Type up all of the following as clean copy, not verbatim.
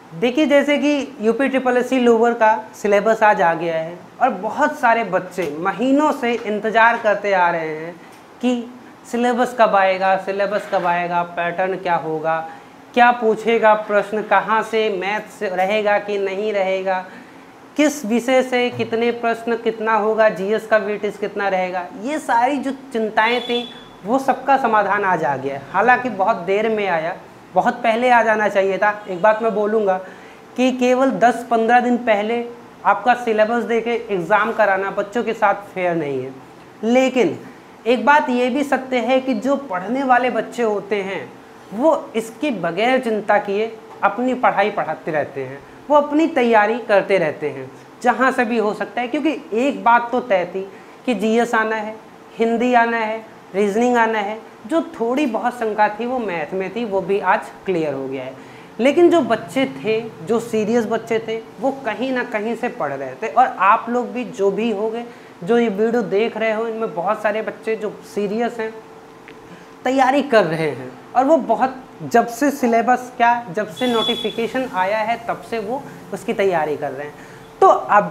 देखिए जैसे कि यूपी ट्रिपल एससी लोअर का सिलेबस आज आ गया है और बहुत सारे बच्चे महीनों से इंतज़ार करते आ रहे हैं कि सिलेबस कब आएगा, सिलेबस कब आएगा, पैटर्न क्या होगा, क्या पूछेगा प्रश्न, कहाँ से मैथ्स रहेगा कि नहीं रहेगा, किस विषय से कितने प्रश्न कितना होगा, जीएस का वेटेज कितना रहेगा। ये सारी जो चिंताएं थी वो सबका समाधान आज आ गया है। हालांकि बहुत देर में आया, बहुत पहले आ जाना चाहिए था। एक बात मैं बोलूँगा कि केवल 10-15 दिन पहले आपका सिलेबस देके एग्ज़ाम कराना बच्चों के साथ फेयर नहीं है। लेकिन एक बात ये भी सत्य है कि जो पढ़ने वाले बच्चे होते हैं वो इसके बगैर चिंता किए अपनी पढ़ाई पढ़ाते रहते हैं, वो अपनी तैयारी करते रहते हैं जहाँ से भी हो सकता है। क्योंकि एक बात तो तय थी कि जीएस आना है, हिंदी आना है, रीजनिंग आना है। जो थोड़ी बहुत शंका थी वो मैथ में थी, वो भी आज क्लियर हो गया है। लेकिन जो बच्चे थे, जो सीरियस बच्चे थे, वो कहीं ना कहीं से पढ़ रहे थे। और आप लोग भी जो भी होंगे, जो ये वीडियो देख रहे हो, इनमें बहुत सारे बच्चे जो सीरियस हैं, तैयारी कर रहे हैं। और वो बहुत जब से सिलेबस जब से नोटिफिकेशन आया है तब से वो उसकी तैयारी कर रहे हैं। तो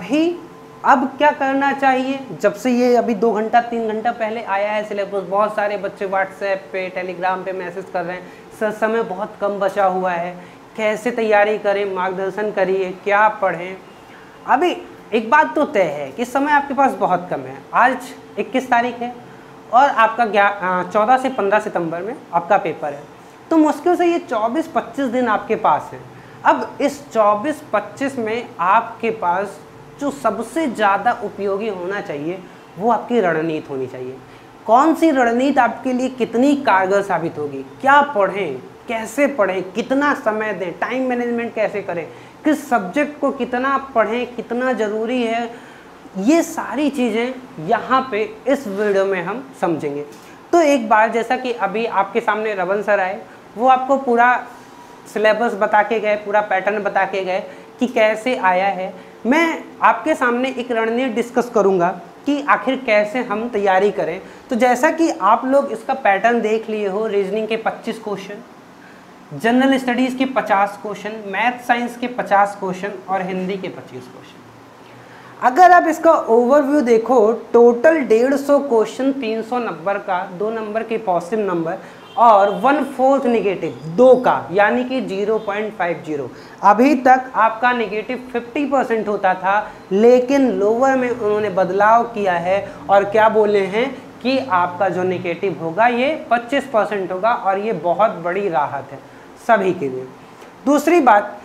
अब क्या करना चाहिए? जब से ये अभी 2 घंटा 3 घंटा पहले आया है सिलेबस, बहुत सारे बच्चे व्हाट्सएप पे, टेलीग्राम पे मैसेज कर रहे हैं, सर समय बहुत कम बचा हुआ है, कैसे तैयारी करें, मार्गदर्शन करिए, क्या पढ़ें। अभी एक बात तो तय है कि समय आपके पास बहुत कम है। आज 21 तारीख है और आपका 14 से 15 सितंबर में आपका पेपर है। तो मुश्किल से ये 24-25 दिन आपके पास है। अब इस 24-25 में आपके पास जो सबसे ज़्यादा उपयोगी होना चाहिए वो आपकी रणनीति होनी चाहिए। कौन सी रणनीति आपके लिए कितनी कारगर साबित होगी, क्या पढ़ें, कैसे पढ़ें, कितना समय दें, टाइम मैनेजमेंट कैसे करें, किस सब्जेक्ट को कितना पढ़ें, कितना ज़रूरी है, ये सारी चीज़ें यहाँ पे इस वीडियो में हम समझेंगे। तो एक बार जैसा कि अभी आपके सामने रवन सर आए, वो आपको पूरा सिलेबस बता के गए, पूरा पैटर्न बता के गए कि कैसे आया है। मैं आपके सामने एक रणनीति डिस्कस करूंगा कि आखिर कैसे हम तैयारी करें। तो जैसा कि आप लोग इसका पैटर्न देख लिए हो, रीजनिंग के 25 क्वेश्चन, जनरल स्टडीज़ के 50 क्वेश्चन, मैथ साइंस के 50 क्वेश्चन और हिंदी के 25 क्वेश्चन। अगर आप इसका ओवरव्यू देखो, टोटल 150 क्वेश्चन 300 नंबर का, 2 नंबर के पॉजिटिव नंबर और 1/4 नेगेटिव 2 का, यानी कि 0.50। अभी तक आपका नेगेटिव 50% होता था, लेकिन लोअर में उन्होंने बदलाव किया है और क्या बोले हैं कि आपका जो नेगेटिव होगा ये 25% होगा। और ये बहुत बड़ी राहत है सभी के लिए। दूसरी बात,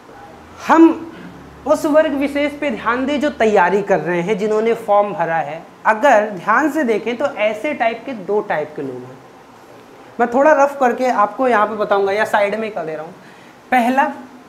हम उस वर्ग विशेष पे ध्यान दें जो तैयारी कर रहे हैं, जिन्होंने फॉर्म भरा है। अगर ध्यान से देखें तो ऐसे टाइप के 2 टाइप के लोग हैं। मैं थोड़ा रफ करके आपको यहाँ पे बताऊंगा या साइड में कर दे रहा हूँ। पहला,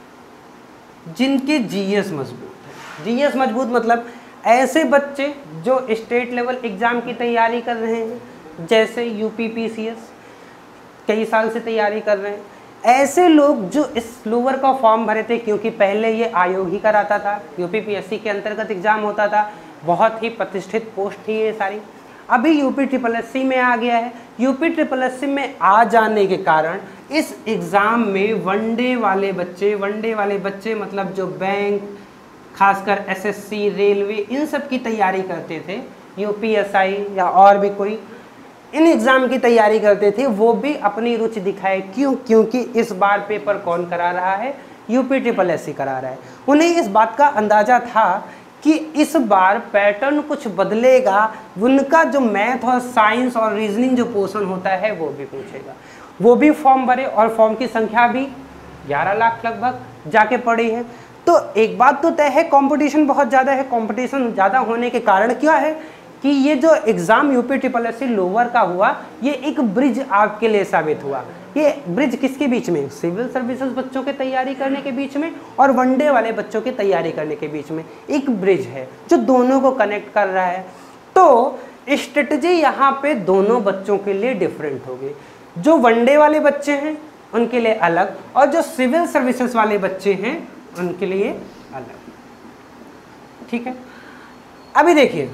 जिनके जीएस मजबूत है। जीएस मजबूत मतलब ऐसे बच्चे जो स्टेट लेवल एग्ज़ाम की तैयारी कर रहे हैं, जैसे यूपीपीसीएस कई साल से तैयारी कर रहे हैं। ऐसे लोग जो इस लोअर का फॉर्म भरे थे, क्योंकि पहले ये आयोग ही कराता था, यूपीपीएससी के अंतर्गत एग्ज़ाम होता था, बहुत ही प्रतिष्ठित पोस्ट थी ये सारी। अभी यूपी ट्रिपल एससी में आ गया है। यूपी ट्रिपल एससी में आ जाने के कारण इस एग्ज़ाम में वनडे वाले बच्चे मतलब जो बैंक, खासकर एसएससी, रेलवे, इन सब की तैयारी करते थे, यूपीएसआई या और भी कोई इन एग्ज़ाम की तैयारी करते थे, वो भी अपनी रुचि दिखाए। क्यों? क्योंकि इस बार पेपर कौन करा रहा है? यूपी ट्रिपल एससी करा रहा है। उन्हें इस बात का अंदाज़ा था कि इस बार पैटर्न कुछ बदलेगा, उनका जो मैथ और साइंस और रीजनिंग जो पोर्शन होता है वो भी पूछेगा। वो भी फॉर्म भरे और फॉर्म की संख्या भी 11 लाख लगभग जाके पड़ी है। तो एक बात तो तय है, कंपटीशन बहुत ज़्यादा है। कंपटीशन ज़्यादा होने के कारण क्या है कि ये जो exam UP triple SC lower का हुआ, ये एक ब्रिज आपके लिए साबित हुआ। ये ब्रिज किसके बीच में? सिविल सर्विसेज बच्चों के तैयारी करने के बीच में और वनडे वाले बच्चों की तैयारी करने के बीच में एक ब्रिज है जो दोनों को कनेक्ट कर रहा है। तो स्ट्रेटजी यहाँ पे दोनों बच्चों के लिए डिफरेंट होगी। जो वनडे वाले बच्चे हैं उनके लिए अलग, और जो सिविल सर्विसेज वाले बच्चे हैं उनके लिए अलग। ठीक है, अभी देखिए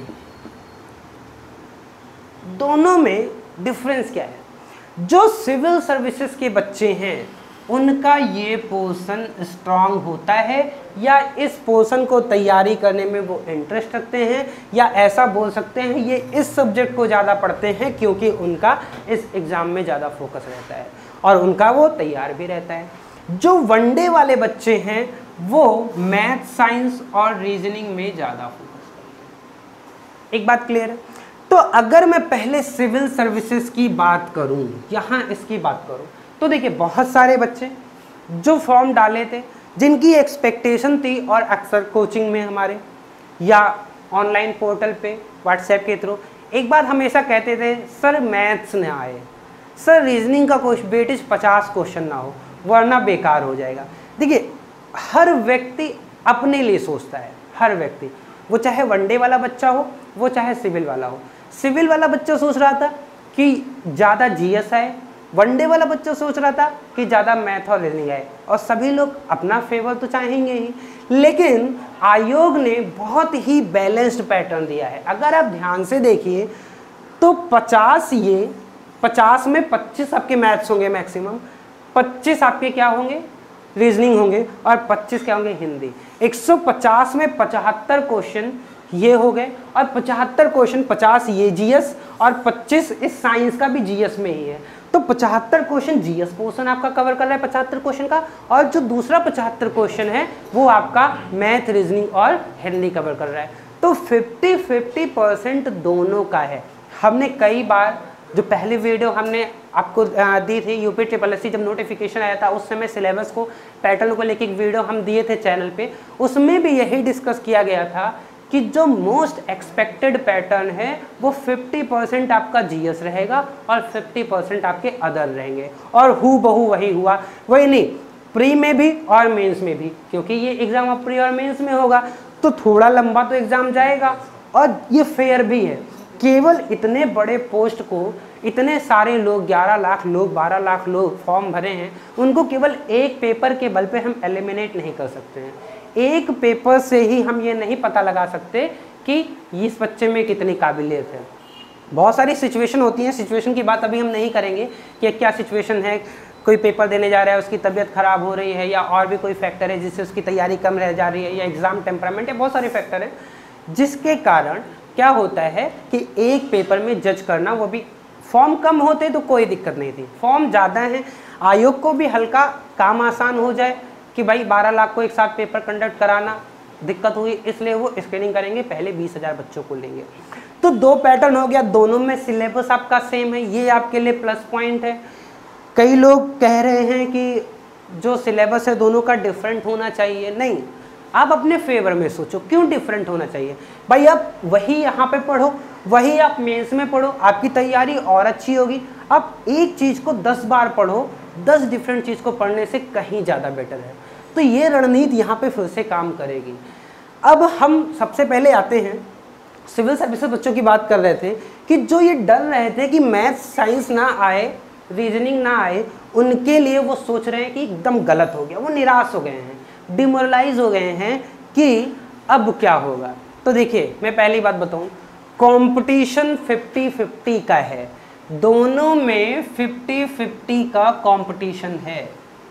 दोनों में डिफरेंस क्या है। जो सिविल सर्विसेज के बच्चे हैं उनका ये पोर्शन स्ट्रांग होता है या इस पोर्शन को तैयारी करने में वो इंटरेस्ट रखते हैं, या ऐसा बोल सकते हैं ये इस सब्जेक्ट को ज़्यादा पढ़ते हैं क्योंकि उनका इस एग्ज़ाम में ज़्यादा फोकस रहता है और उनका वो तैयार भी रहता है। जो वनडे वाले बच्चे हैं वो मैथ, साइंस और रीजनिंग में ज़्यादा फोकस करते हैं। एक बात क्लियर है? तो अगर मैं पहले सिविल सर्विसेज की बात करूं, यहाँ इसकी बात करूं, तो देखिए बहुत सारे बच्चे जो फॉर्म डाले थे, जिनकी एक्सपेक्टेशन थी, और अक्सर कोचिंग में हमारे या ऑनलाइन पोर्टल पे व्हाट्सएप के थ्रू एक बार हमेशा कहते थे सर मैथ्स ना आए, सर रीजनिंग का वेटेज 50 क्वेश्चन ना हो वरना बेकार हो जाएगा। देखिए हर व्यक्ति अपने लिए सोचता है, हर व्यक्ति, वो चाहे वनडे वाला बच्चा हो, वो चाहे सिविल वाला हो। सिविल वाला बच्चा सोच रहा था कि ज़्यादा जीएस आए, वनडे वाला बच्चा सोच रहा था कि ज़्यादा मैथ और रीजनिंग आए, और सभी लोग अपना फेवर तो चाहेंगे ही। लेकिन आयोग ने बहुत ही बैलेंस्ड पैटर्न दिया है। अगर आप ध्यान से देखिए तो 50 में 25 आपके मैथ्स होंगे मैक्सिमम, 25 आपके क्या होंगे, रीजनिंग होंगे, और 25 क्या होंगे, हिंदी। 150 में 75 क्वेश्चन ये हो गए, और 75 क्वेश्चन 50 ये जीएस और 25 इस साइंस का भी जीएस में ही है। तो 75 क्वेश्चन जीएस पोर्शन आपका कवर कर रहा है 75 क्वेश्चन का, और जो दूसरा 75 क्वेश्चन है वो आपका मैथ, रीजनिंग और हिंदी कवर कर रहा है। तो 50-50% दोनों का है। हमने कई बार जो पहली वीडियो हमने आपको दी थी यूपी ट्रिपल एस सी जब नोटिफिकेशन आया था, उस समय सिलेबस को, पैटर्न को लेकर एक वीडियो हम दिए थे चैनल पे, उसमें भी यही डिस्कस किया गया था कि जो मोस्ट एक्सपेक्टेड पैटर्न है वो 50% आपका जीएस रहेगा और 50% आपके अदर रहेंगे, और हूबहू वही हुआ। वही नहीं, प्री में भी और मेंस में भी, क्योंकि ये एग्ज़ाम अब प्री और मेंस में होगा तो थोड़ा लंबा तो एग्ज़ाम जाएगा, और ये फेयर भी है। केवल इतने बड़े पोस्ट को इतने सारे लोग, 11 लाख लोग, 12 लाख लोग फॉर्म भरे हैं, उनको केवल एक पेपर के बल पे हम एलिमिनेट नहीं कर सकते हैं। एक पेपर से ही हम ये नहीं पता लगा सकते कि इस बच्चे में कितनी काबिलियत है। बहुत सारी सिचुएशन होती हैं, सिचुएशन की बात अभी हम नहीं करेंगे कि क्या सिचुएशन है, कोई पेपर देने जा रहा है, उसकी तबीयत ख़राब हो रही है, या और भी कोई फैक्टर है जिससे उसकी तैयारी कम रह जा रही है, या एग्ज़ाम टेम्परामेंट है, बहुत सारे फैक्टर हैं जिसके कारण क्या होता है कि एक पेपर में जज करना, वो भी फॉर्म कम होते तो कोई दिक्कत नहीं थी, फॉर्म ज़्यादा है, आयोग को भी हल्का काम आसान हो जाए कि भाई 12 लाख को एक साथ पेपर कंडक्ट कराना दिक्कत हुई, इसलिए वो स्क्रीनिंग करेंगे, पहले 20,000 बच्चों को लेंगे। तो दो पैटर्न हो गया, दोनों में सिलेबस आपका सेम है, ये आपके लिए प्लस पॉइंट है। कई लोग कह रहे हैं कि जो सिलेबस है दोनों का डिफरेंट होना चाहिए, नहीं, आप अपने फेवर में सोचो, क्यों डिफरेंट होना चाहिए भाई। आप वही यहाँ पे पढ़ो, वही आप मेंस में पढ़ो, आपकी तैयारी और अच्छी होगी। आप एक चीज़ को 10 बार पढ़ो, 10 डिफरेंट चीज़ को पढ़ने से कहीं ज़्यादा बेटर है। तो ये रणनीति यहाँ पे फिर से काम करेगी। अब हम सबसे पहले आते हैं, सिविल सर्विसेज बच्चों की बात कर रहे थे कि जो ये डर रहे थे कि मैथ, साइंस ना आए, रीजनिंग ना आए, उनके लिए वो सोच रहे हैं कि एकदम गलत हो गया, वो निराश हो गए हैं, डिमोरलाइज हो गए हैं कि अब क्या होगा। तो देखिए मैं पहली बात बताऊं, कंपटीशन 50-50 का है, दोनों में 50-50 का कंपटीशन है।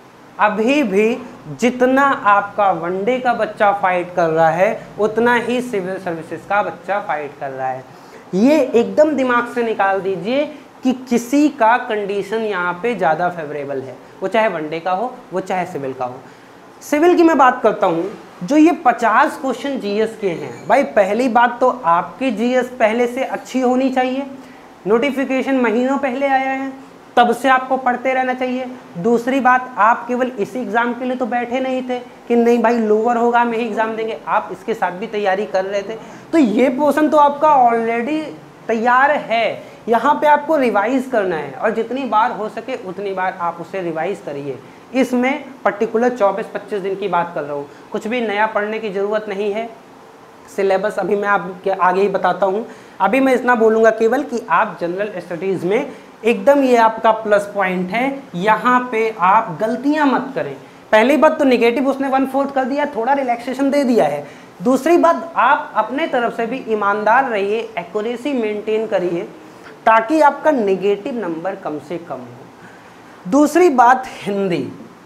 अभी भी जितना आपका वनडे का बच्चा फाइट कर रहा है उतना ही सिविल सर्विसेज का बच्चा फाइट कर रहा है। ये एकदम दिमाग से निकाल दीजिए कि किसी का कंडीशन यहाँ पे ज़्यादा फेवरेबल है, वो चाहे वनडे का हो, वो चाहे सिविल का हो। सिविल की मैं बात करता हूँ, जो ये 50 क्वेश्चन जीएस के हैं, भाई पहली बात तो आपकी जीएस पहले से अच्छी होनी चाहिए, नोटिफिकेशन महीनों पहले आया है, तब से आपको पढ़ते रहना चाहिए। दूसरी बात, आप केवल इसी एग्ज़ाम के लिए तो बैठे नहीं थे कि नहीं भाई लोअर होगा हम यही एग्ज़ाम देंगे, आप इसके साथ भी तैयारी कर रहे थे, तो ये पोर्शन तो आपका ऑलरेडी तैयार है। यहाँ पे आपको रिवाइज करना है, और जितनी बार हो सके उतनी बार आप उसे रिवाइज करिए। इसमें पर्टिकुलर 24-25 दिन की बात कर रहा हूँ, कुछ भी नया पढ़ने की ज़रूरत नहीं है। सिलेबस अभी मैं आपके आगे ही बताता हूँ, अभी मैं इतना बोलूँगा केवल कि आप जनरल स्टडीज़ में एकदम ये आपका प्लस पॉइंट है, यहाँ पे आप गलतियाँ मत करें। पहली बात तो निगेटिव उसने 1/4 कर दिया, थोड़ा रिलैक्सेशन दे दिया है। दूसरी बात, आप अपने तरफ से भी ईमानदार रहिए, एक्यूरेसी मेंटेन करिए ताकि आपका नेगेटिव नंबर कम से कम हो। दूसरी बात, हिंदी,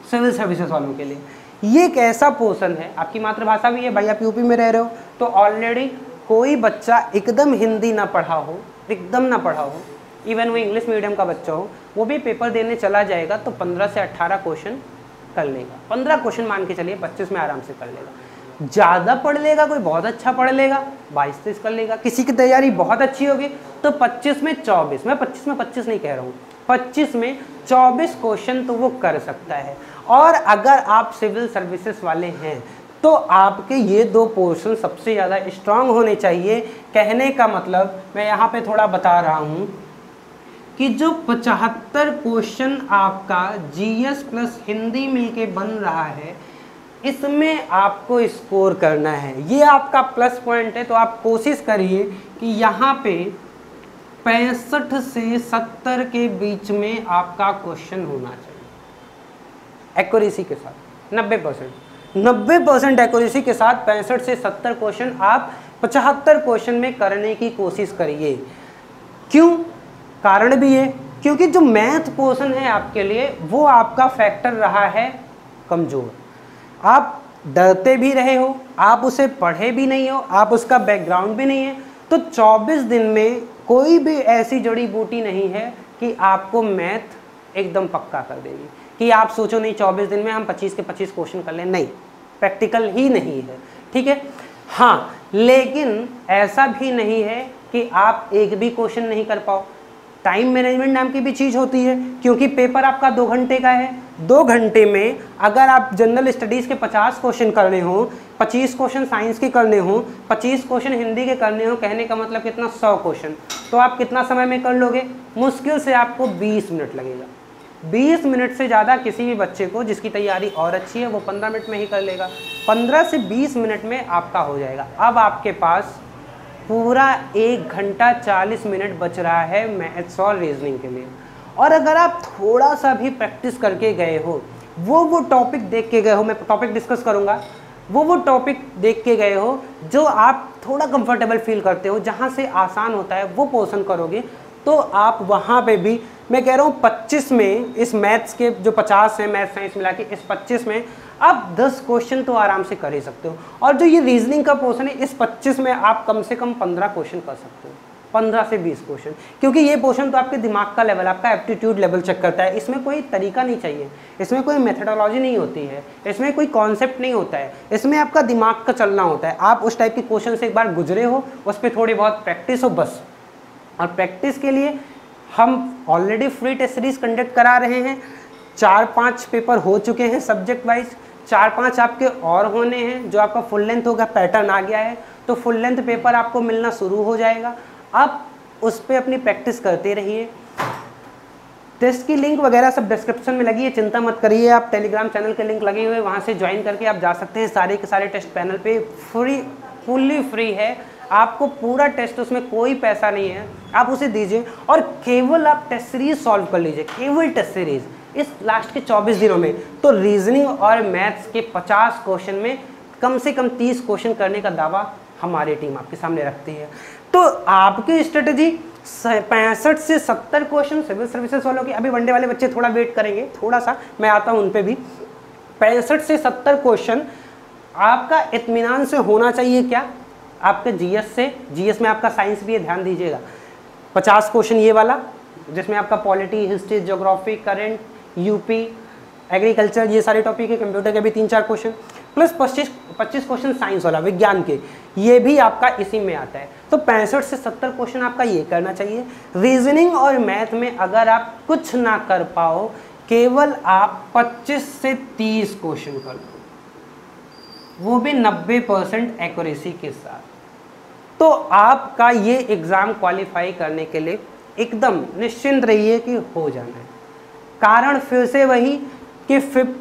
सिविल सर्विसेज वालों के लिए। ये एक ऐसा पोर्शन है, आपकी मातृभाषा भी है भाई, आप यूपी में रह रहे हो तो ऑलरेडी कोई बच्चा एकदम हिंदी ना पढ़ा हो, एकदम ना पढ़ा हो, इवन वो इंग्लिश मीडियम का बच्चा हो, वो भी पेपर देने चला जाएगा तो 15 से 18 क्वेश्चन कर लेगा। 15 क्वेश्चन मान के चलिए 25 में आराम से कर लेगा। ज़्यादा पढ़ लेगा, कोई बहुत अच्छा पढ़ लेगा 22-23 कर लेगा। किसी की तैयारी बहुत अच्छी होगी तो 25 में 24, मैं 25 में 25 नहीं कह रहा हूँ, 25 में 24 क्वेश्चन तो वो कर सकता है। और अगर आप सिविल सर्विसेज वाले हैं तो आपके ये 2 पोर्शन सबसे ज़्यादा स्ट्रांग होने चाहिए। कहने का मतलब मैं यहाँ पे थोड़ा बता रहा हूँ कि जो 75 क्वेश्चन आपका जीएस प्लस हिंदी मिलके बन रहा है, इसमें आपको स्कोर करना है, ये आपका प्लस पॉइंट है। तो आप कोशिश करिए कि यहाँ पे 65 से 70 के बीच में आपका क्वेश्चन होना चाहिए एक्यूरेसी के साथ। 90% एक्यूरेसी के साथ 65 से 70 क्वेश्चन आप 75 क्वेश्चन में करने की कोशिश करिए। क्यों? कारण भी है क्योंकि जो मैथ पोर्शन है आपके लिए वो आपका फैक्टर रहा है कमज़ोर। आप डरते भी रहे हो, आप उसे पढ़े भी नहीं हो, आप उसका बैकग्राउंड भी नहीं है, तो 24 दिन में कोई भी ऐसी जड़ी बूटी नहीं है कि आपको मैथ एकदम पक्का कर देगी। कि आप सोचो नहीं 24 दिन में हम 25 के 25 क्वेश्चन कर लें, नहीं, प्रैक्टिकल ही नहीं है, ठीक है। हाँ, लेकिन ऐसा भी नहीं है कि आप एक भी क्वेश्चन नहीं कर पाओ। टाइम मैनेजमेंट नाम की भी चीज़ होती है, क्योंकि पेपर आपका 2 घंटे का है। 2 घंटे में अगर आप जनरल स्टडीज़ के 50 क्वेश्चन करने हो, 25 क्वेश्चन साइंस के करने हो, 25 क्वेश्चन हिंदी के करने हो, कहने का मतलब कितना 100 क्वेश्चन, तो आप कितना समय में कर लोगे? मुश्किल से आपको 20 मिनट लगेगा। 20 मिनट से ज़्यादा किसी भी बच्चे को जिसकी तैयारी और अच्छी है वो 15 मिनट में ही कर लेगा। 15 से 20 मिनट में आपका हो जाएगा। अब आपके पास पूरा 1 घंटा 40 मिनट बच रहा है मैथ्स और रीजनिंग के लिए। और अगर आप थोड़ा सा भी प्रैक्टिस करके गए हो, वो टॉपिक देख के गए हो, मैं टॉपिक डिस्कस करूँगा, वो टॉपिक देख के गए हो जो आप थोड़ा कंफर्टेबल फील करते हो, जहाँ से आसान होता है वो पोर्शन करोगे, तो आप वहाँ पे भी, मैं कह रहा हूँ 25 में इस मैथ्स के जो 50 हैं मैथ्स साइंस मिला के, इस 25 में आप 10 क्वेश्चन तो आराम से कर ही सकते हो। और जो ये रीजनिंग का पोर्शन है, इस 25 में आप कम से कम 15 क्वेश्चन कर सकते हो, 15 से 20 क्वेश्चन, क्योंकि ये पोर्शन तो आपके दिमाग का लेवल, आपका एप्टीट्यूड लेवल चेक करता है। इसमें कोई तरीका नहीं चाहिए, इसमें कोई मेथडोलॉजी नहीं होती है, इसमें कोई कॉन्सेप्ट नहीं होता है, इसमें आपका दिमाग का चलना होता है। आप उस टाइप के क्वेश्चन से एक बार गुजरे हो, उस पर थोड़ी बहुत प्रैक्टिस हो बस। और प्रैक्टिस के लिए हम already free test series conduct करा रहे हैं। 4-5 पेपर हो चुके हैं सब्जेक्ट वाइज, 4-5 आपके और होने हैं। जो आपका फुल लेंथ होगा, पैटर्न आ गया है तो फुल लेंथ पेपर आपको मिलना शुरू हो जाएगा। आप उस पर अपनी प्रैक्टिस करते रहिए। टेस्ट की लिंक वगैरह सब डिस्क्रिप्शन में लगी है, चिंता मत करिए। आप टेलीग्राम चैनल के लिंक लगे हुए, वहाँ से ज्वाइन करके आप जा सकते हैं। सारे के सारे टेस्ट पैनल पे फुल्ली फ्री है, आपको पूरा टेस्ट, उसमें कोई पैसा नहीं है, आप उसे दीजिए और केवल आप टेस्ट सीरीज सॉल्व कर लीजिए, केवल टेस्ट सीरीज इस लास्ट के 24 दिनों में। तो रीजनिंग और मैथ्स के 50 क्वेश्चन में कम से कम 30 क्वेश्चन करने का दावा हमारी टीम आपके सामने रखती है। तो आपकी स्ट्रेटजी 65 से 70 क्वेश्चन सिविल सर्विसेज वालों की। अभी वनडे वाले बच्चे थोड़ा वेट करेंगे, थोड़ा सा मैं आता हूँ उन पे भी। 65 से 70 क्वेश्चन आपका इत्मीनान से होना चाहिए। क्या? आपके जीएस से, जीएस में आपका साइंस भी है, ध्यान दीजिएगा। 50 क्वेश्चन ये वाला जिसमें आपका polity, history, geography, current, UP, agriculture, ये सारे टॉपिक है। कंप्यूटर के भी 3-4 क्वेश्चन प्लस 25 क्वेश्चन साइंस वाला, विज्ञान के, ये भी आपका इसी में आता है। तो 65 से 70 क्वेश्चन आपका ये करना चाहिए। रीजनिंग और मैथ में अगर आप कुछ ना कर पाओ, केवल आप 25 से 30 क्वेश्चन कर लो, वो भी 90% एक्यूरेसी के साथ, तो आपका ये एग्ज़ाम क्वालिफाई करने के लिए एकदम निश्चिंत रहिए कि हो जाना है। कारण फिर से वही कि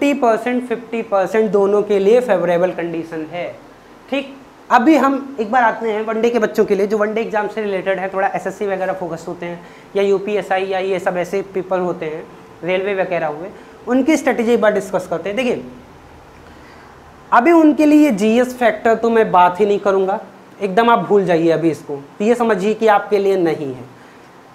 50% दोनों के लिए फेवरेबल कंडीशन है। ठीक, अभी हम एक बार आते हैं वनडे के बच्चों के लिए, जो वनडे एग्जाम से रिलेटेड है, थोड़ा एसएससी वगैरह फोकस होते हैं, या यूपीएसआई या ये सब ऐसे पेपर होते हैं, रेलवे वगैरह हुए, उनकी स्ट्रेटेजी एक बार डिस्कस करते हैं। देखिए, अभी उनके लिए जीएस फैक्टर तो मैं बात ही नहीं करूँगा, एकदम आप भूल जाइए अभी इसको। ये समझिए कि आपके लिए नहीं है।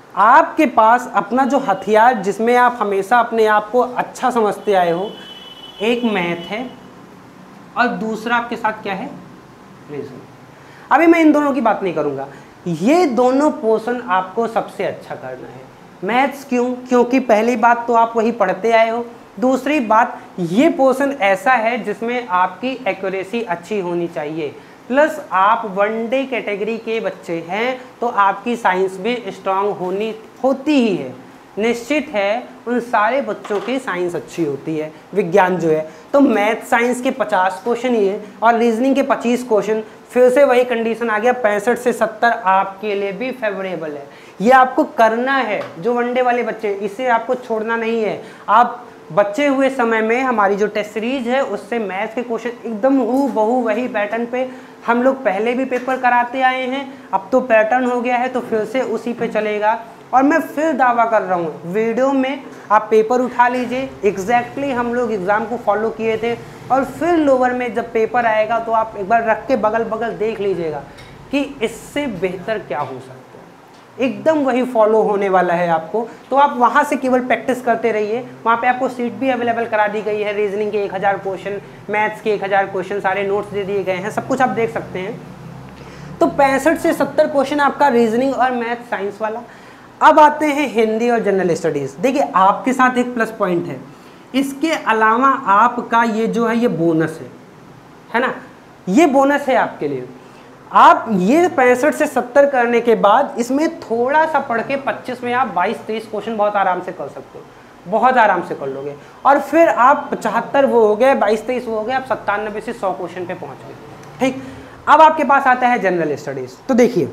आपके पास अपना जो हथियार जिसमें आप हमेशा अपने आप को अच्छा समझते आए हो, एक मैथ है और दूसरा आपके साथ क्या है, रीजनिंग। अभी मैं इन दोनों की बात नहीं करूंगा, ये दोनों पोर्शन आपको सबसे अच्छा करना है। मैथ्स क्यों? क्योंकि पहली बात तो आप वही पढ़ते आए हो, दूसरी बात ये पोर्शन ऐसा है जिसमें आपकी एक्यूरेसी अच्छी होनी चाहिए, प्लस आप वनडे कैटेगरी के बच्चे हैं तो आपकी साइंस भी स्ट्रांग होती ही है। निश्चित है उन सारे बच्चों की साइंस अच्छी होती है, विज्ञान जो है। तो मैथ साइंस के 50 क्वेश्चन ये और रीजनिंग के 25 क्वेश्चन, फिर से वही कंडीशन आ गया, 65 से 70 आपके लिए भी फेवरेबल है। ये आपको करना है, जो वनडे वाले बच्चे, इसे आपको छोड़ना नहीं है। आप बचे हुए समय में हमारी जो टेस्ट सीरीज है उससे मैथ्स के क्वेश्चन एकदम हूबहू वही पैटर्न पे हम लोग पहले भी पेपर कराते आए हैं, अब तो पैटर्न हो गया है तो फिर से उसी पे चलेगा। और मैं फिर दावा कर रहा हूँ, वीडियो में आप पेपर उठा लीजिए, एग्जैक्टली हम लोग एग्ज़ाम को फॉलो किए थे, और फिर लोअर में जब पेपर आएगा तो आप एक बार रख के बगल बगल देख लीजिएगा कि इससे बेहतर क्या हो सकता है। एकदम वही फॉलो होने वाला है आपको। तो आप वहाँ से केवल प्रैक्टिस करते रहिए, वहाँ पे आपको सीट भी अवेलेबल करा दी गई है। रीजनिंग के 1000 क्वेश्चन, मैथ्स के 1000 क्वेश्चन, सारे नोट्स दे दिए गए हैं, सब कुछ आप देख सकते हैं। तो 65 से 70 क्वेश्चन आपका रीजनिंग और मैथ साइंस वाला। अब आते हैं हिंदी और जनरल स्टडीज़। देखिए आपके साथ एक प्लस पॉइंट है, इसके अलावा आपका ये जो है ये बोनस है ना, ये बोनस है आपके लिए। आप ये 65 से 70 करने के बाद इसमें थोड़ा सा पढ़ के 25 में आप 22-23 क्वेश्चन बहुत आराम से कर सकते हो, बहुत आराम से कर लोगे। और फिर आप 75 वो हो गए, 22-23 वो हो गए, आप 97 से 100 क्वेश्चन पे पहुंच गए। ठीक, अब आपके पास आता है जनरल स्टडीज़। तो देखिए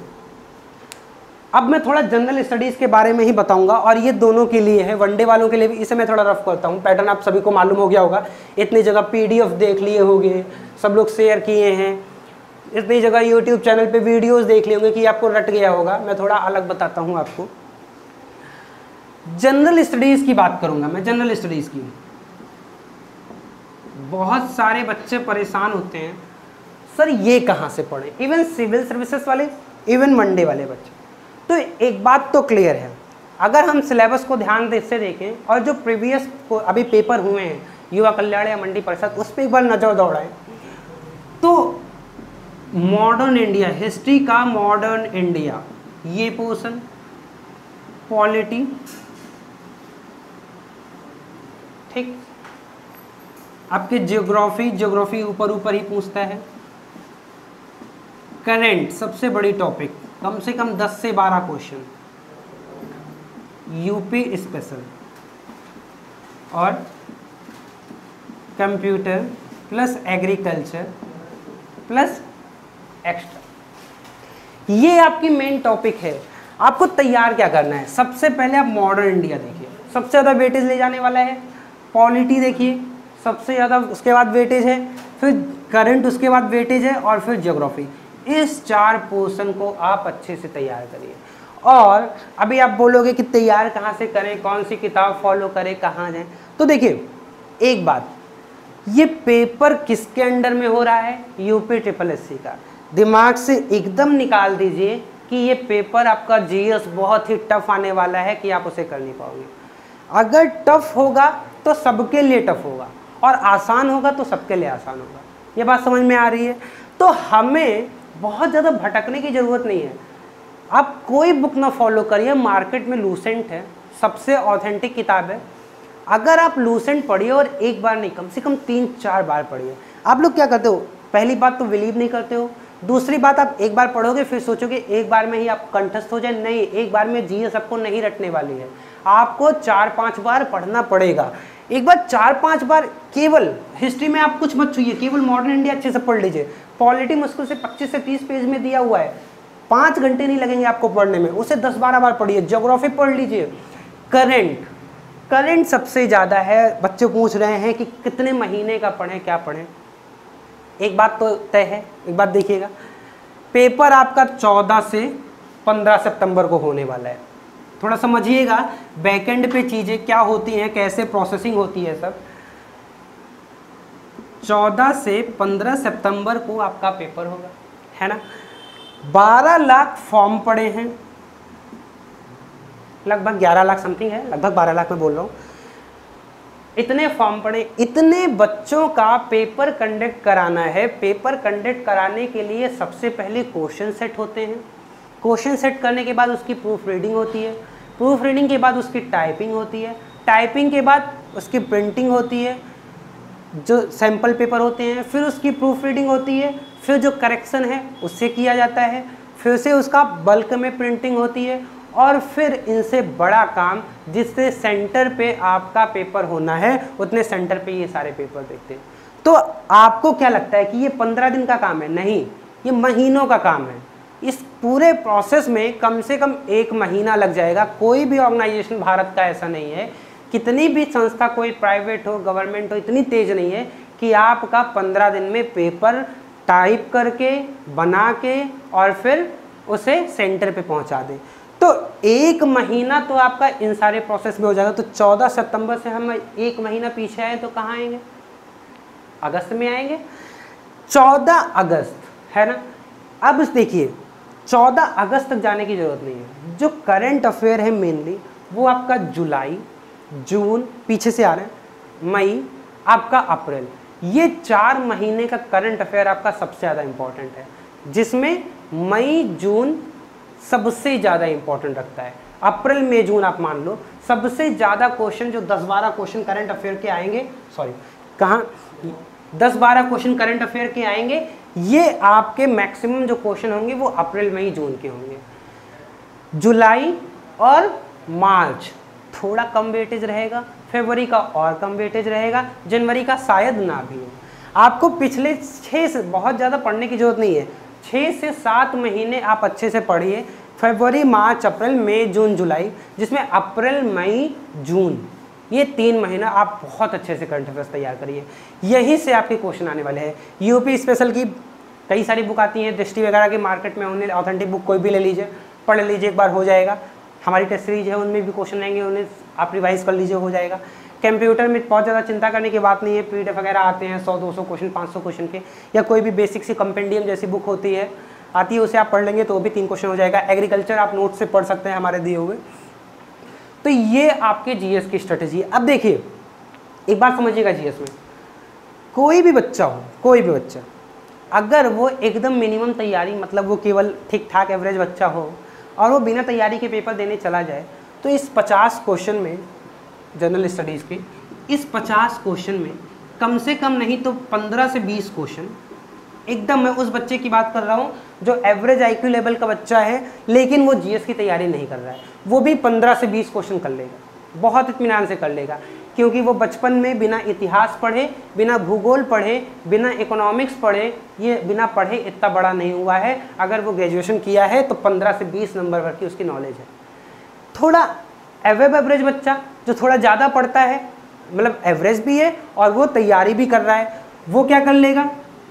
अब मैं थोड़ा जनरल स्टडीज़ के बारे में ही बताऊंगा, और ये दोनों के लिए है, वनडे वालों के लिए भी। इसे मैं थोड़ा रफ करता हूँ, पैटर्न आप सभी को मालूम हो गया होगा, इतनी जगह PDF देख लिए होंगे, सब लोग शेयर किए हैं, इतनी जगह YouTube चैनल पे वीडियोस देख लिए होंगे कि आपको रट गया होगा। मैं थोड़ा अलग बताता हूँ आपको। जनरल स्टडीज़ की बात करूँगा मैं, जनरल स्टडीज़ की। बहुत सारे बच्चे परेशान होते हैं, सर ये कहाँ से पढ़ें, इवन सिविल सर्विसेज वाले, इवन वनडे वाले बच्चे। तो एक बात तो क्लियर है, अगर हम सिलेबस को ध्यान से देखें और जो प्रीवियस को अभी पेपर हुए हैं युवा कल्याण या मंडी परिषद, उस पर एक बार नज़र दौड़ाएं तो मॉडर्न इंडिया, हिस्ट्री का मॉडर्न इंडिया ये पोर्शन, पॉलिटी, ठीक, आपके ज्योग्राफी ऊपर ऊपर ही पूछता है, करंट सबसे बड़ी टॉपिक, कम से कम 10 से 12 क्वेश्चन, यूपी स्पेशल, और computer plus agriculture plus extra, ये आपकी मेन टॉपिक है। आपको तैयार क्या करना है, सबसे पहले आप मॉडर्न इंडिया देखिए, सबसे ज़्यादा वेटेज ले जाने वाला है। पॉलिटी देखिए सबसे ज़्यादा, उसके बाद वेटेज है, फिर करंट उसके बाद वेटेज है, और फिर ज्योग्राफी। इस 4 पोर्शन को आप अच्छे से तैयार करिए। और अभी आप बोलोगे कि तैयार कहाँ से करें, कौन सी किताब फॉलो करें, कहाँ जाएं, तो देखिए एक बात, ये पेपर किसके अंडर में हो रहा है, UPSSC का। दिमाग से एकदम निकाल दीजिए कि ये पेपर आपका GS बहुत ही टफ आने वाला है, कि आप उसे कर नहीं पाओगे। अगर टफ होगा तो सबके लिए टफ होगा, और आसान होगा तो सबके लिए आसान होगा। ये बात समझ में आ रही है? तो हमें बहुत ज़्यादा भटकने की ज़रूरत नहीं है। आप कोई बुक ना फॉलो करिए, मार्केट में लूसेंट है, सबसे ऑथेंटिक किताब है। अगर आप लूसेंट पढ़िए और एक बार नहीं, कम से कम 3-4 बार पढ़िए। आप लोग क्या करते हो, पहली बात तो बिलीव नहीं करते हो, दूसरी बात आप एक बार पढ़ोगे फिर सोचोगे एक बार में ही आप कंठस्थ हो जाए। नहीं, एक बार में GS आपको नहीं रटने वाली है, आपको 4-5 बार पढ़ना पड़ेगा। एक बार 4-5 बार केवल हिस्ट्री में आप कुछ मत छूइए, केवल मॉडर्न इंडिया अच्छे से पढ़ लीजिए। पॉलिटी मुश्किल से 25 से 30 पेज में दिया हुआ है, 5 घंटे नहीं लगेंगे आपको पढ़ने में, उसे 10-12 बार पढ़िए। ज्योग्राफी पढ़ लीजिए। करंट सबसे ज़्यादा है, बच्चे पूछ रहे हैं कि कितने महीने का पढ़ें, क्या पढ़ें। एक बात तो तय है, एक बात देखिएगा, पेपर आपका 14 से 15 सितंबर को होने वाला है। थोड़ा समझिएगा बैकएंड पे चीज़ें क्या होती हैं, कैसे प्रोसेसिंग होती है सब। 14 से 15 सितंबर को आपका पेपर होगा, है ना। 12 लाख फॉर्म पड़े हैं, लगभग 11 लाख समथिंग है, लगभग 12 लाख में बोल रहा हूँ। इतने फॉर्म पड़े, इतने बच्चों का पेपर कंडक्ट कराना है। पेपर कंडक्ट कराने के लिए सबसे पहले क्वेश्चन सेट होते हैं। क्वेश्चन सेट करने के बाद उसकी प्रूफ रीडिंग होती है। प्रूफ रीडिंग के बाद उसकी टाइपिंग होती है। टाइपिंग के बाद उसकी प्रिंटिंग होती है, जो सैम्पल पेपर होते हैं। फिर उसकी प्रूफ रीडिंग होती है। फिर जो करेक्शन है उससे किया जाता है। फिर से उसका बल्क में प्रिंटिंग होती है। और फिर इनसे बड़ा काम, जिससे सेंटर पे आपका पेपर होना है, उतने सेंटर पे ये सारे पेपर देखते हैं। तो आपको क्या लगता है कि ये 15 दिन का काम है? नहीं, ये महीनों का काम है। इस पूरे प्रोसेस में कम से कम 1 महीना लग जाएगा। कोई भी ऑर्गेनाइजेशन भारत का ऐसा नहीं है, कितनी भी संस्था, कोई प्राइवेट हो, गवर्नमेंट हो, इतनी तेज नहीं है कि आपका 15 दिन में पेपर टाइप करके, बना के और फिर उसे सेंटर पे पहुंचा दें। तो 1 महीना तो आपका इन सारे प्रोसेस में हो जाएगा। तो 14 सितंबर से हम 1 महीना पीछे आए तो कहाँ आएंगे? अगस्त में आएंगे। 14 अगस्त है ना। अब देखिए 14 अगस्त तक जाने की जरूरत नहीं है। जो करंट अफेयर है मेनली वो आपका जुलाई, जून, पीछे से आ रहे हैं, मई, आपका अप्रैल, ये 4 महीने का करंट अफेयर आपका सबसे ज़्यादा इंपॉर्टेंट है, जिसमें मई जून सबसे ज़्यादा इंपॉर्टेंट रखता है। अप्रैल मई जून आप मान लो सबसे ज़्यादा क्वेश्चन, जो 10-12 क्वेश्चन करंट अफेयर के आएंगे, सॉरी कहाँ 10-12 क्वेश्चन करंट अफेयर के आएंगे, ये आपके मैक्सिमम जो क्वेश्चन होंगे वो अप्रैल मई जून के होंगे। जुलाई और मार्च थोड़ा कम वेटेज रहेगा, फरवरी का और कम वेटेज रहेगा, जनवरी का शायद ना भी हो। आपको पिछले 6 से बहुत ज़्यादा पढ़ने की जरूरत नहीं है, 6 से 7 महीने आप अच्छे से पढ़िए। फरवरी, मार्च, अप्रैल, मई, जून, जुलाई, जिसमें अप्रैल, मई, जून, ये 3 महीना आप बहुत अच्छे से करंट अफेयर्स तैयार करिए। यहीं से आपके क्वेश्चन आने वाले हैं। यूपी स्पेशल की कई सारी बुक आती हैं, दृष्टि वगैरह के मार्केट में, उन्हें ऑथेंटिक बुक कोई भी ले लीजिए, पढ़ लीजिए, एक बार हो जाएगा। हमारी टेस्ट सीरीज है, उनमें भी क्वेश्चन रहेंगे, उन्हें आप रिवाइज कर लीजिए, हो जाएगा। कंप्यूटर में बहुत ज़्यादा चिंता करने की बात नहीं है, PDF वगैरह आते हैं 100-200 क्वेश्चन, 500 क्वेश्चन के, या कोई भी बेसिक सी कंपेंडियम जैसी बुक होती है, आती है, उसे आप पढ़ लेंगे तो भी 3 क्वेश्चन हो जाएगा। एग्रीकल्चर आप नोट से पढ़ सकते हैं हमारे दिए हुए। तो ये आपके GS की स्ट्रेटेजी है। अब देखिए एक बात समझिएगा, GS में कोई भी बच्चा हो, कोई भी बच्चा, अगर वो एकदम मिनिमम तैयारी, मतलब वो केवल ठीक ठाक एवरेज बच्चा हो और वो बिना तैयारी के पेपर देने चला जाए, तो इस 50 क्वेश्चन में, जनरल स्टडीज़ के इस 50 क्वेश्चन में कम से कम नहीं तो 15 से 20 क्वेश्चन, एकदम मैं उस बच्चे की बात कर रहा हूँ जो एवरेज IQ लेवल का बच्चा है लेकिन वो GS की तैयारी नहीं कर रहा है, वो भी 15 से 20 क्वेश्चन कर लेगा, बहुत इत्मीनान से कर लेगा। क्योंकि वो बचपन में बिना इतिहास पढ़े, बिना भूगोल पढ़े, बिना इकोनॉमिक्स पढ़े, ये बिना पढ़े इतना बड़ा नहीं हुआ है। अगर वो ग्रेजुएशन किया है तो 15 से 20 नंबर भर की उसकी नॉलेज है। थोड़ा एवरेज बच्चा जो थोड़ा ज़्यादा पढ़ता है, मतलब एवरेज भी है और वो तैयारी भी कर रहा है, वो क्या कर लेगा?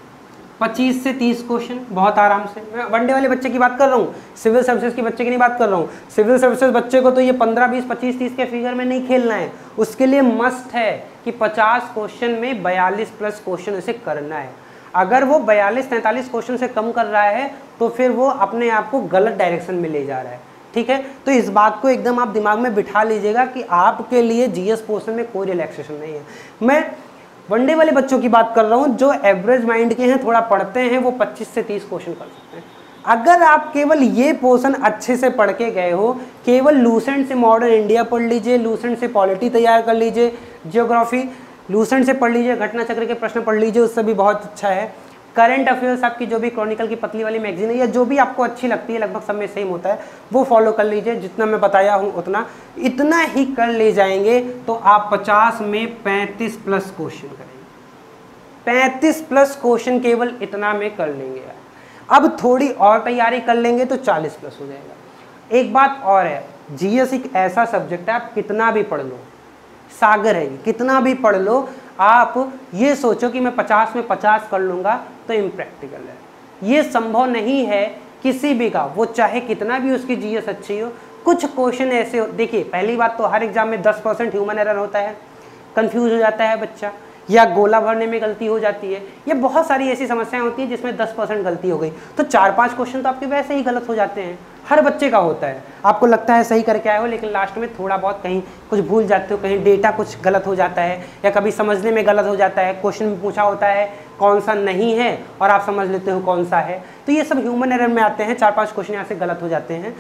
25 से 30 क्वेश्चन बहुत आराम से। मैं वनडे वाले बच्चे की बात कर रहा हूँ, सिविल सर्विसेज के बच्चे की नहीं बात कर रहा हूँ। सिविल सर्विसेज बच्चे को तो ये 15, 20, 25, 30 के फिगर में नहीं खेलना है, उसके लिए मस्ट है कि 50 क्वेश्चन में 42 प्लस क्वेश्चन उसे करना है। अगर वो 42-43 क्वेश्चन से कम कर रहा है तो फिर वो अपने आप को गलत डायरेक्शन में ले जा रहा है। ठीक है, तो इस बात को एकदम आप दिमाग में बिठा लीजिएगा कि आपके लिए GS पोर्शन में कोई रिलैक्सेशन नहीं है। मैं वनडे वाले बच्चों की बात कर रहा हूँ जो एवरेज माइंड के हैं, थोड़ा पढ़ते हैं, वो 25 से 30 क्वेश्चन कर सकते हैं। अगर आप केवल ये पोर्शन अच्छे से पढ़ के गए हो, केवल लूसेंट से मॉडर्न इंडिया पढ़ लीजिए, लूसेंट से पॉलिटी तैयार कर लीजिए, जियोग्राफी लूसेंट से पढ़ लीजिए, घटना चक्र के प्रश्न पढ़ लीजिए, उससे भी बहुत अच्छा है। करंट अफेयर्स आपकी जो भी क्रॉनिकल की पतली वाली मैगजीन है या जो भी आपको अच्छी लगती है, लगभग सब में सेम होता है, वो फॉलो कर लीजिए। जितना मैं बताया हूँ उतना, इतना ही कर ले जाएंगे तो आप 50 में 35 प्लस क्वेश्चन करेंगे। 35 प्लस क्वेश्चन केवल इतना में कर लेंगे। अब थोड़ी और तैयारी कर लेंगे तो 40 प्लस हो जाएगा। एक बात और है, GS एक ऐसा सब्जेक्ट है, आप कितना भी पढ़ लो, सागर है, कितना भी पढ़ लो, आप ये सोचो कि मैं 50 में 50 कर लूँगा तो इम्प्रैक्टिकल है। ये संभव नहीं है किसी भी का, वो चाहे कितना भी उसकी GS अच्छी हो। कुछ क्वेश्चन ऐसे हो, देखिए पहली बात तो हर एग्जाम में 10% ह्यूमन एरर होता है, कंफ्यूज हो जाता है बच्चा, या गोला भरने में गलती हो जाती है, या बहुत सारी ऐसी समस्याएं होती हैं जिसमें 10% गलती हो गई, तो 4-5 क्वेश्चन तो आपके वैसे ही गलत हो जाते हैं। हर बच्चे का होता है, आपको लगता है सही करके आए हो लेकिन लास्ट में थोड़ा बहुत कहीं कुछ भूल जाते हो, कहीं डेटा कुछ गलत हो जाता है, या कभी समझने में गलत हो जाता है। क्वेश्चन में पूछा होता है कौन सा नहीं है और आप समझ लेते हो कौन सा है, तो ये सब ह्यूमन एरर में आते हैं। 4-5 क्वेश्चन यहाँ से गलत हो जाते हैं,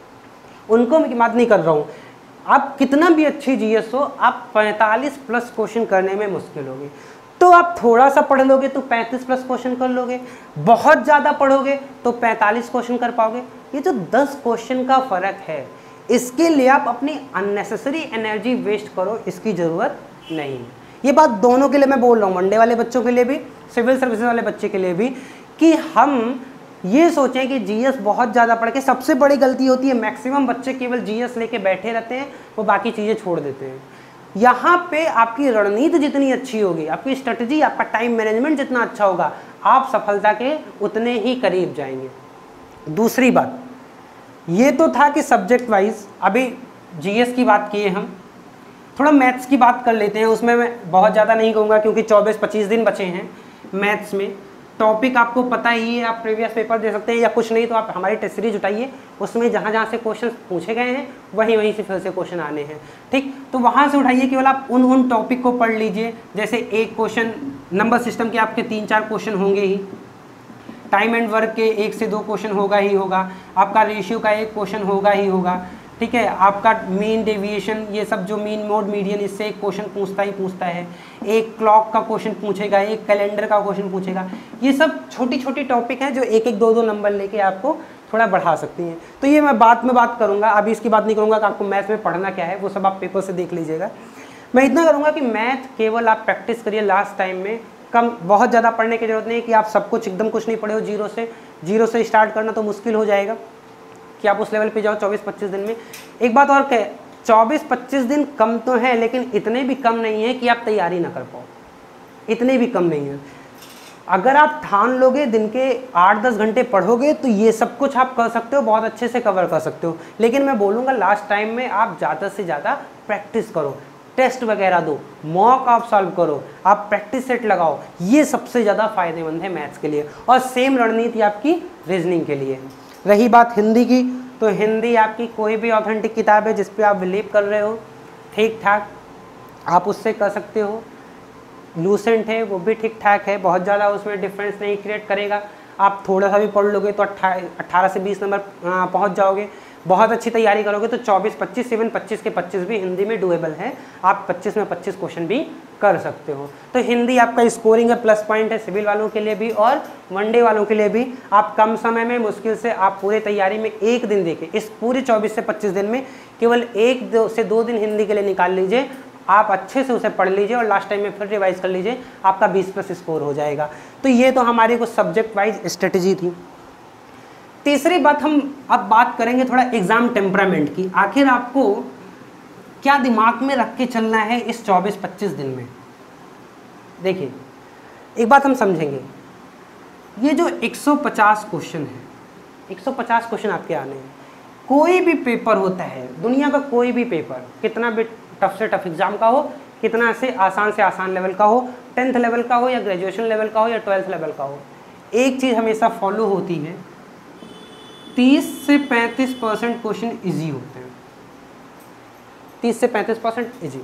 उनको मैं बात नहीं कर रहा हूँ। आप कितना भी अच्छी जीएस हो, आप 45+ क्वेश्चन करने में मुश्किल होगी। तो आप थोड़ा सा पढ़ लोगे तो 35+ क्वेश्चन कर लोगे, बहुत ज़्यादा पढ़ोगे तो 45 क्वेश्चन कर पाओगे। ये जो 10 क्वेश्चन का फ़र्क है, इसके लिए आप अपनी अननेसेसरी एनर्जी वेस्ट करो, इसकी ज़रूरत नहीं। ये बात दोनों के लिए मैं बोल रहा हूँ, वनडे वाले बच्चों के लिए भी, सिविल सर्विसेज वाले बच्चे के लिए भी, कि हम ये सोचें कि जीएस बहुत ज़्यादा पढ़ के, सबसे बड़ी गलती होती है मैक्सिमम बच्चे केवल जीएस लेके बैठे रहते हैं, वो बाकी चीज़ें छोड़ देते हैं। यहाँ पे आपकी रणनीति जितनी अच्छी होगी, आपकी स्ट्रेटजी, आपका टाइम मैनेजमेंट जितना अच्छा होगा, आप सफलता के उतने ही करीब जाएंगे। दूसरी बात ये तो था कि सब्जेक्ट वाइज, अभी जीएस की बात किए हम, थोड़ा मैथ्स की बात कर लेते हैं। उसमें मैं बहुत ज़्यादा नहीं कहूँगा क्योंकि 24-25 दिन बचे हैं मैथ्स में। टॉपिक आपको पता ही है, आप प्रीवियस पेपर दे सकते हैं, या कुछ नहीं तो आप हमारी टेस्ट सीरीज उठाइए, उसमें जहाँ जहाँ से क्वेश्चन पूछे गए हैं वहीं से फिर से क्वेश्चन आने हैं, ठीक। तो वहाँ से उठाइए, केवल आप उन टॉपिक को पढ़ लीजिए। जैसे एक क्वेश्चन नंबर सिस्टम के आपके 3-4 क्वेश्चन होंगे ही, टाइम एंड वर्क के 1 से 2 क्वेश्चन होगा ही होगा, आपका रेशियो का 1 क्वेश्चन होगा ही होगा, ठीक है। आपका मीन डेविएशन, ये सब जो मीन मोड मीडियन, इससे एक क्वेश्चन पूछता है। एक क्लॉक का क्वेश्चन पूछेगा, एक कैलेंडर का क्वेश्चन पूछेगा। ये सब छोटी छोटी टॉपिक हैं जो 1-1, 2-2 नंबर लेके आपको थोड़ा बढ़ा सकती हैं। तो ये मैं बाद में बात करूँगा, अभी इसकी बात नहीं करूँगा कि आपको मैथ में पढ़ना क्या है, वो सब आप पेपर से देख लीजिएगा। मैं इतना करूँगा कि मैथ केवल आप प्रैक्टिस करिए लास्ट टाइम में, कम, बहुत ज़्यादा पढ़ने की जरूरत नहीं है कि आप सब कुछ एकदम कुछ नहीं पढ़े हो, जीरो से स्टार्ट करना तो मुश्किल हो जाएगा कि आप उस लेवल पे जाओ 24-25 दिन में। एक बात और कहे, 24-25 दिन कम तो है, लेकिन इतने भी कम नहीं है कि आप तैयारी ना कर पाओ, इतने भी कम नहीं है। अगर आप ठान लोगे, दिन के 8-10 घंटे पढ़ोगे तो ये सब कुछ आप कर सकते हो, बहुत अच्छे से कवर कर सकते हो। लेकिन मैं बोलूँगा लास्ट टाइम में आप ज़्यादा से ज़्यादा प्रैक्टिस करो, टेस्ट वगैरह दो, मॉक आप सॉल्व करो, आप प्रैक्टिस सेट लगाओ, ये सबसे ज़्यादा फायदेमंद है मैथ्स के लिए। और सेम रणनीति आपकी रीजनिंग के लिए है। रही बात हिंदी की, तो हिंदी आपकी कोई भी ऑथेंटिक किताब है जिस पे आप बिलीव कर रहे हो, ठीक ठाक आप उससे कर सकते हो। लूसेंट है वो भी ठीक ठाक है, बहुत ज़्यादा उसमें डिफरेंस नहीं क्रिएट करेगा। आप थोड़ा सा भी पढ़ लोगे तो 18 से 20 नंबर पहुंच जाओगे। बहुत अच्छी तैयारी करोगे तो 24-25, इवन 25 के 25 भी हिंदी में डुएबल है, आप 25 में 25 क्वेश्चन भी कर सकते हो। तो हिंदी आपका स्कोरिंग है, प्लस पॉइंट है सिविल वालों के लिए भी और वनडे वालों के लिए भी। आप कम समय में, मुश्किल से आप पूरे तैयारी में एक दिन देके, इस पूरे 24 से 25 दिन में केवल 1 से 2 दिन हिंदी के लिए निकाल लीजिए, आप अच्छे से उसे पढ़ लीजिए और लास्ट टाइम में फिर रिवाइज कर लीजिए, आपका 20+ स्कोर हो जाएगा। तो ये तो हमारी कुछ सब्जेक्ट वाइज स्ट्रेटजी थी। तीसरी बात, हम अब बात करेंगे थोड़ा एग्जाम टेम्परामेंट की। आखिर आपको क्या दिमाग में रख के चलना है इस 24-25 दिन में। देखिए एक बात हम समझेंगे, ये जो 150 क्वेश्चन है, 150 क्वेश्चन आपके आने हैं। कोई भी पेपर होता है, दुनिया का कोई भी पेपर, कितना भी टफ से टफ एग्जाम का हो, कितना से आसान लेवल का हो, 10th लेवल का हो या ग्रेजुएशन लेवल का हो या 12th लेवल का हो, एक चीज़ हमेशा फॉलो होती है, 30 से 35% क्वेश्चन इजी होते हैं। 30 से 35% इजी,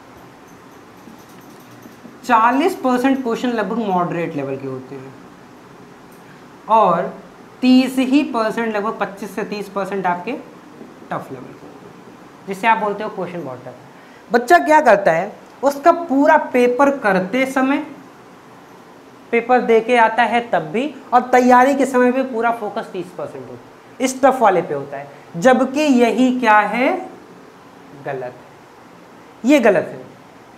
40% क्वेश्चन लगभग मॉडरेट लेवल के होते हैं और 30% लगभग 25 से 30% आपके टफ लेवल के होते हैं, जिसे आप बोलते हो क्वेश्चन बहुत टफ। बच्चा क्या करता है, उसका पूरा पेपर करते समय, पेपर दे के आता है तब भी, और तैयारी के समय भी पूरा फोकस 30% होता है, इस टफ वाले पे होता है। जबकि यही क्या है, गलत है, ये गलत है।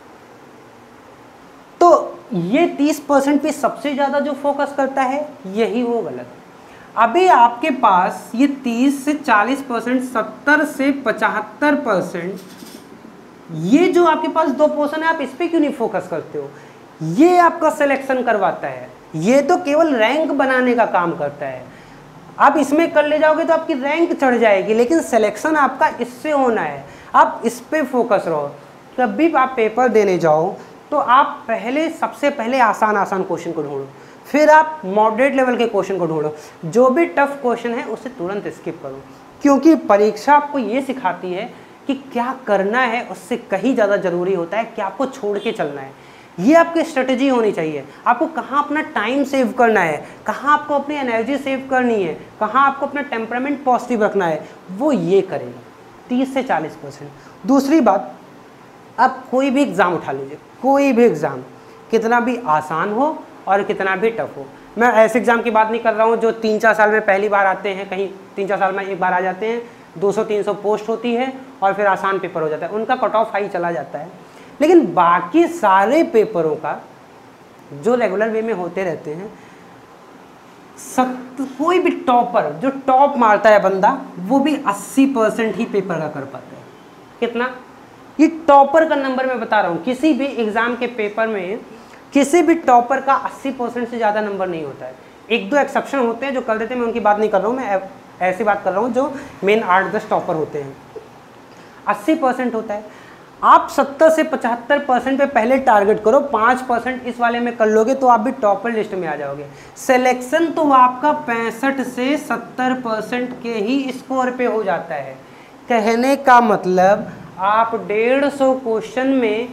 तो ये 30% पे सबसे ज़्यादा जो फोकस करता है, यही वो गलत है। अभी आपके पास ये 30 से 40%, 70 से 75%, ये जो आपके पास 2 पोर्शन है, आप इस पे क्यों नहीं फोकस करते हो? ये आपका सिलेक्शन करवाता है, ये तो केवल रैंक बनाने का काम करता है। आप इसमें कर ले जाओगे तो आपकी रैंक चढ़ जाएगी, लेकिन सिलेक्शन आपका इससे होना है, आप इस पे फोकस रहो। जब भी आप पेपर देने जाओ तो आप पहले सबसे पहले आसान क्वेश्चन को ढूंढो, फिर आप मॉडरेट लेवल के क्वेश्चन को ढूंढो, जो भी टफ क्वेश्चन है उसे तुरंत स्किप करो, क्योंकि परीक्षा आपको ये सिखाती है कि क्या करना है उससे कहीं ज़्यादा ज़रूरी होता है कि आपको छोड़ के चलना है। ये आपकी स्ट्रेटजी होनी चाहिए, आपको कहाँ अपना टाइम सेव करना है, कहाँ आपको अपनी एनर्जी सेव करनी है, कहाँ आपको अपना टेम्परामेंट पॉजिटिव रखना है, वो ये करेगा 30 से 40%। दूसरी बात, आप कोई भी एग्ज़ाम उठा लीजिए, कोई भी एग्ज़ाम, कितना भी आसान हो और कितना भी टफ हो। मैं ऐसे एग्ज़ाम की बात नहीं कर रहा हूँ जो 3-4 साल में पहली बार आते हैं, कहीं 3-4 साल में एक बार आ जाते हैं, 200-300 पोस्ट होती है और फिर आसान पेपर हो जाता है, उनका कट ऑफ हाई चला जाता है। लेकिन बाकी सारे पेपरों का जो रेगुलर वे में होते रहते हैं, कोई भी टॉपर जो टॉप मारता है बंदा, वो भी 80% ही पेपर का कर पाता है। कितना? ये टॉपर का नंबर मैं बता रहा हूँ, किसी भी एग्ज़ाम के पेपर में किसी भी टॉपर का 80% से ज़्यादा नंबर नहीं होता है। 1-2 एक्सेप्शन होते हैं जो कर देते हैं, मैं उनकी बात नहीं कर रहा हूँ, मैं ऐसी बात कर रहा हूँ जो मेन 8-10 टॉपर होते हैं। 80% होता है। आप 70 से 75% पे पहले टारगेट करो, 5% इस वाले में कर लोगे तो आप भी टॉपर लिस्ट में आ जाओगे। सिलेक्शन तो आपका 65 से 70% के ही स्कोर पे हो जाता है। कहने का मतलब आप 150 क्वेश्चन में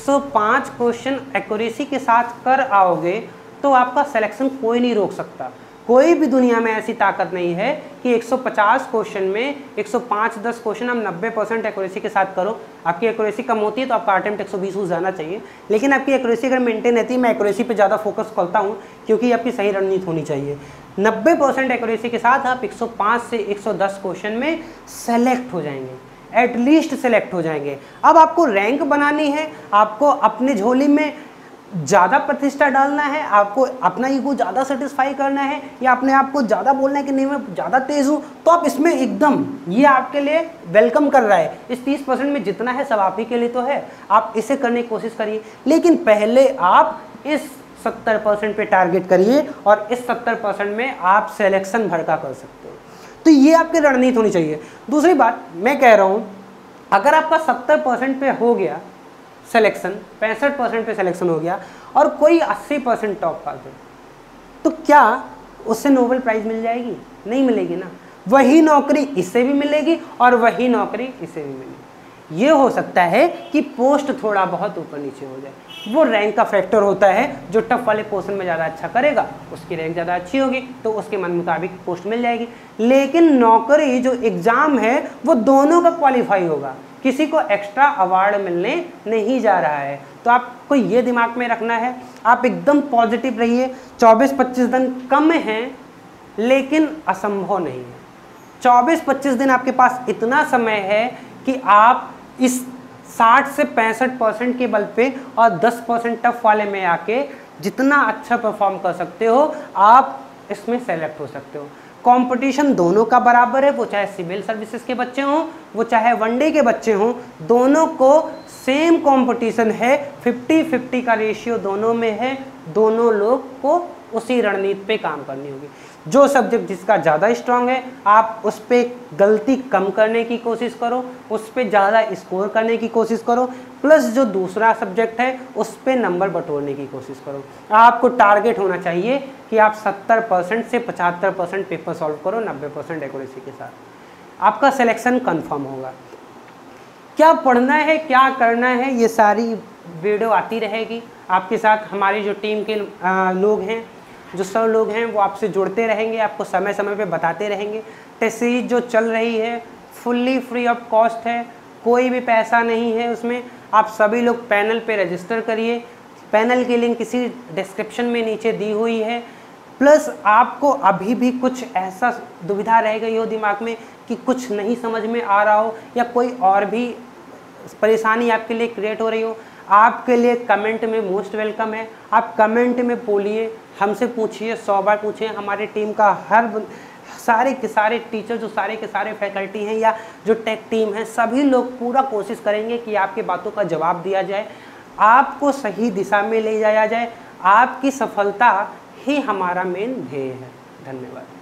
105 क्वेश्चन एक्यूरेसी के साथ कर आओगे तो आपका सिलेक्शन कोई नहीं रोक सकता। कोई भी दुनिया में ऐसी ताकत नहीं है कि 150 क्वेश्चन में 105-10 क्वेश्चन हम 90% एक्यूरेसी के साथ करो। आपकी एक्यूरेसी कम होती है तो आपका अटेम्प्ट 120 हो जाना चाहिए, लेकिन आपकी एक्यूरेसी अगर मेंटेन रहती है, मैं एक्यूरेसी पे ज़्यादा फोकस करता हूँ क्योंकि आपकी सही रणनीति होनी चाहिए। 90% एक्यूरेसी के साथ आप 105 से 110 क्वेश्चन में सेलेक्ट हो जाएंगे, एटलीस्ट सेलेक्ट हो जाएंगे। अब आपको रैंक बनानी है, आपको अपने झोली में ज़्यादा प्रतिष्ठा डालना है, आपको अपना ईगो ज़्यादा सेटिस्फाई करना है, या अपने आप को ज़्यादा बोलना है कि नहीं मैं ज़्यादा तेज़ हूँ, तो आप इसमें एकदम, ये आपके लिए वेलकम कर रहा है। इस 30% में जितना है सब आप ही के लिए तो है, आप इसे करने की कोशिश करिए। लेकिन पहले आप इस 70% पे टारगेट करिए और इस 70% में आप सिलेक्शन भड़का कर सकते हो। तो ये आपकी रणनीति होनी चाहिए। दूसरी बात मैं कह रहा हूँ, अगर आपका 70% पे हो गया सिलेक्शन, 65% पे सिलेक्शन हो गया और कोई 80% टॉप पास है, तो क्या उससे नोबेल प्राइज़ मिल जाएगी? नहीं मिलेगी ना। वही नौकरी इससे भी मिलेगी और वही नौकरी इससे भी मिलेगी। ये हो सकता है कि पोस्ट थोड़ा बहुत ऊपर नीचे हो जाए, वो रैंक का फैक्टर होता है। जो टफ वाले पोर्शन में ज़्यादा अच्छा करेगा उसकी रैंक ज़्यादा अच्छी होगी तो उसके मन मुताबिक पोस्ट मिल जाएगी। लेकिन नौकरी जो एग्ज़ाम है वो दोनों का क्वालिफाई होगा, किसी को एक्स्ट्रा अवार्ड मिलने नहीं जा रहा है। तो आपको ये दिमाग में रखना है, आप एकदम पॉजिटिव रहिए। 24-25 दिन कम हैं लेकिन असंभव नहीं है। 24-25 दिन आपके पास इतना समय है कि आप इस 60 से 65% के बल पे और 10% टफ वाले में आके जितना अच्छा परफॉर्म कर सकते हो आप इसमें सेलेक्ट हो सकते हो। कंपटीशन दोनों का बराबर है, वो चाहे सिविल सर्विसेज के बच्चे हों वो चाहे वनडे के बच्चे हों, दोनों को सेम कंपटीशन है। 50-50 का रेशियो दोनों में है, दोनों लोग को उसी रणनीति पे काम करनी होगी। जो सब्जेक्ट जिसका ज़्यादा स्ट्रांग है आप उस पर गलती कम करने की कोशिश करो, उस पर ज़्यादा स्कोर करने की कोशिश करो, प्लस जो दूसरा सब्जेक्ट है उस पर नंबर बटोरने की कोशिश करो। आपको टारगेट होना चाहिए कि आप 70% से 75% पेपर सॉल्व करो 90% एक्यूरेसी के साथ, आपका सिलेक्शन कन्फर्म होगा। क्या पढ़ना है, क्या करना है, ये सारी वीडियो आती रहेगी आपके साथ। हमारी जो टीम के लोग हैं, जो सर लोग हैं, वो आपसे जुड़ते रहेंगे, आपको समय समय पे बताते रहेंगे। टेस्ट सीरीज जो चल रही है फुल्ली फ्री ऑफ कॉस्ट है, कोई भी पैसा नहीं है उसमें। आप सभी लोग पैनल पे रजिस्टर करिए, पैनल की लिंक इसी डिस्क्रिप्शन में नीचे दी हुई है। प्लस आपको अभी भी कुछ ऐसा दुविधा रह गई हो दिमाग में कि कुछ नहीं समझ में आ रहा हो या कोई और भी परेशानी आपके लिए क्रिएट हो रही हो, आपके लिए कमेंट में मोस्ट वेलकम है। आप कमेंट में बोलिए, हमसे पूछिए, 100 बार पूछिए। हमारी टीम का सारे के सारे टीचर, जो सारे के सारे फैकल्टी हैं या जो टेक टीम है, सभी लोग पूरा कोशिश करेंगे कि आपकी बातों का जवाब दिया जाए, आपको सही दिशा में ले जाया जाए। आपकी सफलता ही हमारा मेन ध्येय है। धन्यवाद।